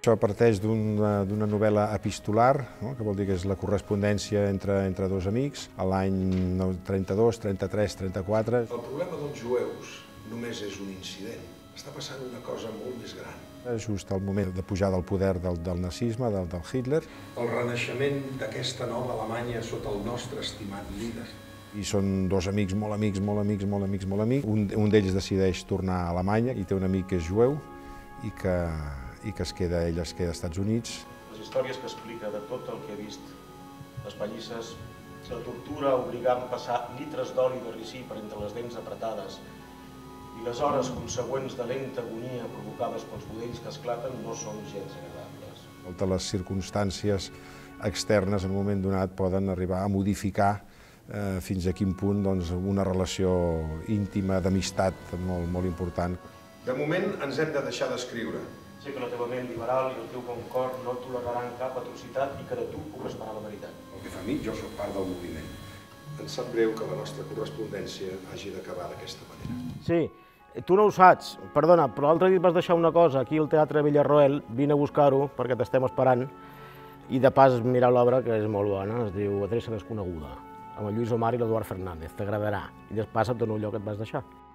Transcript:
Això parteix d'una novel·la epistolar, que vol dir que és la correspondència entre dos amics, a l'any 32, 33, 34. El problema dels jueus només és un incident. Està passant una cosa molt més gran. Just al moment de pujar del poder del nazisme, del Hitler. El renaixement d'aquesta nova Alemanya sota el nostre estimat líder. I són dos amics, molt amics. Un d'ells decideix tornar a Alemanya i té un amic que és jueu i que ell es queda als Estats Units. Les històries que explica de tot el que he vist, les pallisses, la tortura obligant a passar litres d'oli de ricí per entre les dents apretades i les hores consegüents de lenta agonia provocades pels budells que esclaten no són gens agradables. Totes les circumstàncies externes en un moment donat poden arribar a modificar fins a quin punt una relació íntima d'amistat molt important. De moment ens hem de deixar d'escriure. Sé que la teva ment liberal i el teu bon cor no toleraran cap atrocitat i que de tu puc esperar la veritat. El que fa a mi, jo sóc part del moviment. Ens sap greu que la nostra correspondència hagi d'acabar d'aquesta manera. Sí, tu no ho saps, perdona, però l'altre dia et vas deixar una cosa aquí al Teatre Villarroel, vine a buscar-ho perquè t'estem esperant, i de pas mirar l'obra, que és molt bona, es diu Adreça desconeguda, amb el Lluís Omar i l'Eduard Fernández, t'agradarà, i de pas et dono allò que et vas deixar.